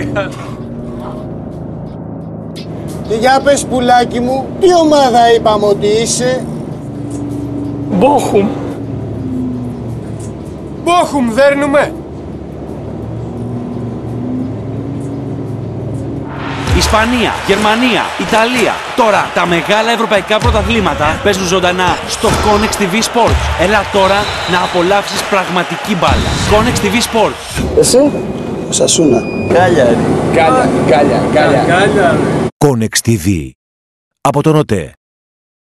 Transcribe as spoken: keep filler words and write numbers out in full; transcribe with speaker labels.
Speaker 1: Και για πες πουλάκι μου, τι ομάδα είπαμε ότι είσαι?
Speaker 2: Μπόχουμ.
Speaker 1: Μπόχουμ δέρνουμε.
Speaker 3: Ισπανία, Γερμανία, Ιταλία. Τώρα τα μεγάλα ευρωπαϊκά πρωταθλήματα παίζουν ζωντανά στο Connex τι βι Sports. Έλα τώρα να απολαύσεις πραγματική μπάλα. Connex τι βι Sports.
Speaker 1: Εσύ? Ο Σασούνα. Γκάλια ρε.
Speaker 2: Γκάλια, γκάλια, γκάλια.
Speaker 1: Γκάλια ρε.
Speaker 4: Connex τι βι. Από τον ΟΤΕ.